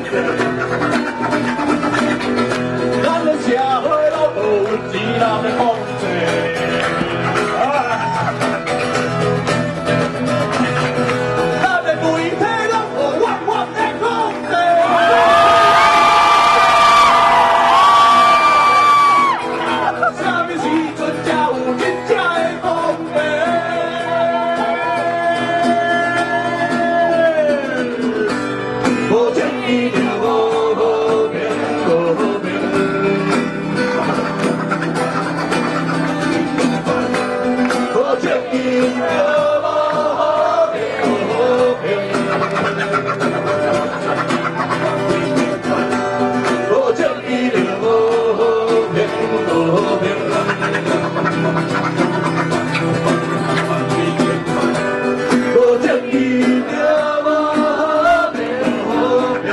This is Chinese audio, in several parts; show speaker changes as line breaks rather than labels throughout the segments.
咱的社会老无钱，人要放济。咱的媒体拢有冤冤的讲济。啥物时阵才有真正的公平？无正义就无和平，无和平。无正义就无和平，无和平。无正义就无和平，无和平。无正义就无和平，和平。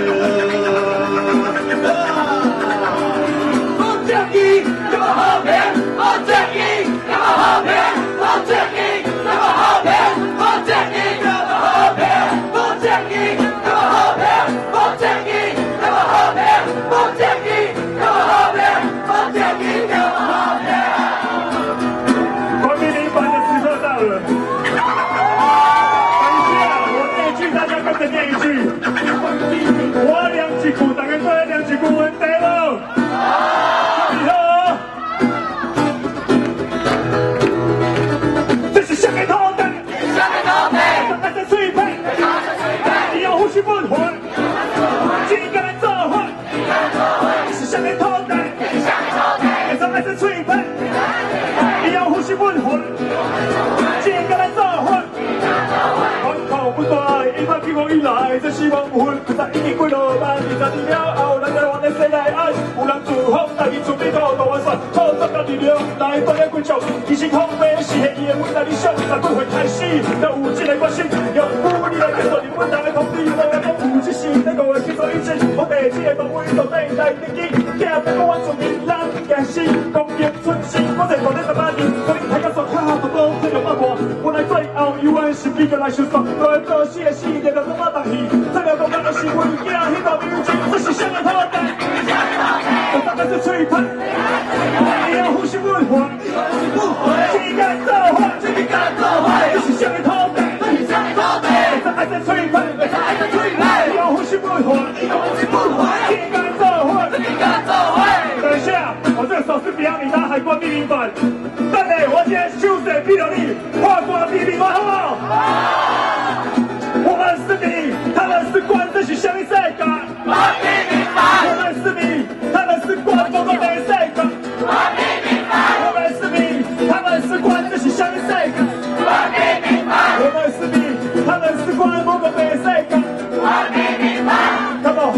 无正义就无和平，无正义就无和平，无正义就无和平，无正义就无和平，无正义就无和平，无正义就无和平，无正义就无和平，无正义就无和平。
关于民版的时刻到了。等一下，我念一句，大家跟着念一句。我念一句，大家过来念一句，问题无？以后，这是谁的土地？咱在水平，你要呼吸不混，今个人做伙，是谁的土地？咱在水平，你要呼吸不混，今个人做伙。港口不大，一百几公以来，这希望不分，但已经几落万，20年了后，咱台湾的世代爱，有人自豪，但伊准备到大湾山，靠作家力量来锻炼几种，其实空白是现伊的伟大理想，但几岁开始，才有这个决心，用武力来结束日本人的统治，我讲有这是这个的基础意志，我第一个防卫到底来得及，惊不过完全民人惊死，公益出身，我在国内18年，我哋睇緊所卡好多這種不過，我來最後要揾是邊個來收束，來做事嘅事就咁乜得意，真係講緊嘅是會驚呢個標誌，這是香港土地，我當然是吹噴，你要呼吸不緩，只敢造化，只敢造化，這是香港土地，這是香港土地，這還在吹噴，這還在吹噴，你要呼吸不緩，你要呼吸不緩，只敢造化，只敢造化。等一下，我這個手勢比較你拿海關秘密版。等下，我今天手勢比了你，跨過秘密版好不好？我們是你，他們是官，這是鄉里世界。我們是你，他們是官，某個沒世界。我們是你，他們是官，這是鄉里世界。我們是你，他們是官，某個沒世界。Come on，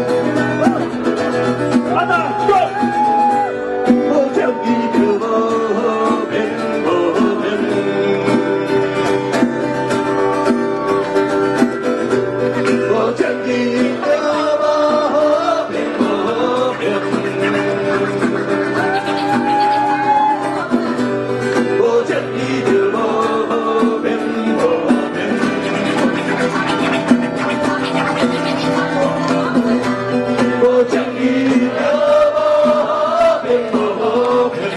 阿達 ，Go！
無正義就無和平，無和平。無正義就無和平，無和平。無正義就無和平，無和平。無正義就無和平，無和平。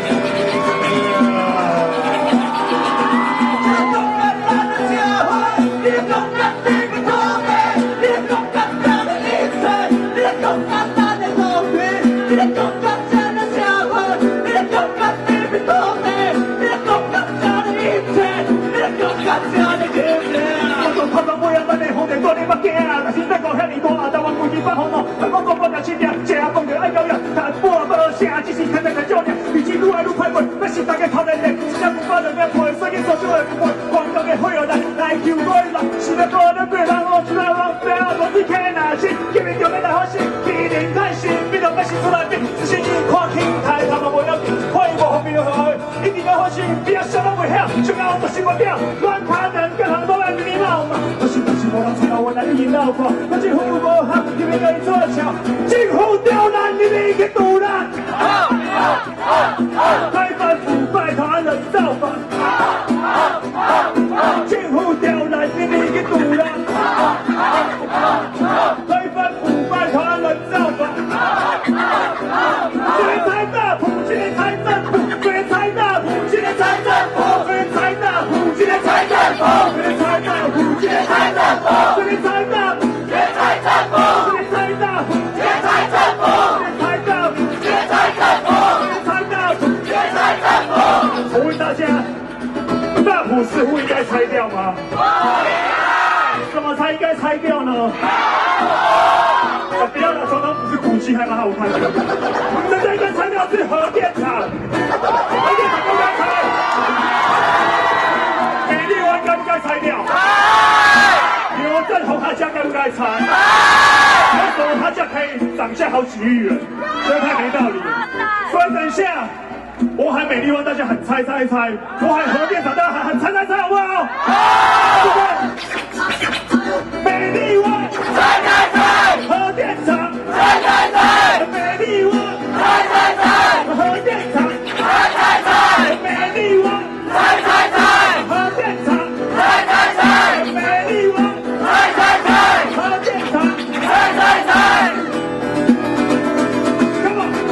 但是咱讲遐尼大，台湾规矩百方咯，咱讲讲半日七点，吃饭就爱教养，但半无声，只是看在个照念，日子愈来愈歹过，咱是大家头来练，一只不把人家陪，所以所少的不陪，广东的会有人来求对啦，是要过得过人我出来往北，我你看哪是，今日就要来好心，今年开心，比到百姓出来比，只是你看轻台，他们不要紧，会无方便好，一定要好心，不要想到不晓，想到不是我表，乱卡人跟很多人礼貌嘛，不是我让出来我来引导过，我政府无行，你们该做巧，政府刁难你们去堵拦，开放腐败他人造反，政府刁难你们去堵拦，开放腐败他人。 怎么才应该拆掉呢？不要了，总统府是古迹，还蛮好看的。我们真正应该拆掉是核电厂，核电厂不该拆。美丽湾该不该拆掉？刘正宏他家该不该拆？为什么他家可以涨价好几亿元？这太没道理。所以等一下，我喊美丽湾，大家喊拆拆拆；我喊核电厂，大家喊拆拆拆，好不好？美丽湾，
拆拆拆，
核电厂，
拆拆拆，
美丽湾，
拆拆拆，
核电厂，
拆拆拆，
美丽湾，
拆拆拆，
核电厂，
拆拆拆，
美丽湾，
拆拆拆，
核电厂，
拆拆拆。
Come on！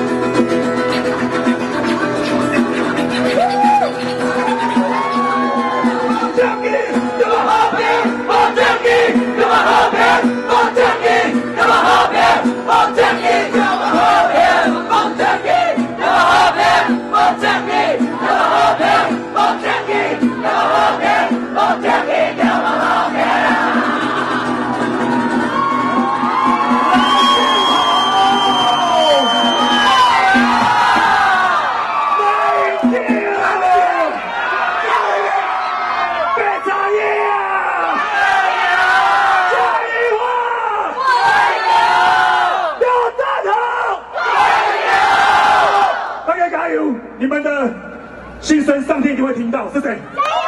正义，
要么和平，不正义；要么和平，不正义；要么和平，不正义；要么和平，不正义；要么和平，不正义；要么和平，不正义；要么和平，不正义；要么和平。
你们的心声，上天一定会听到，是谁？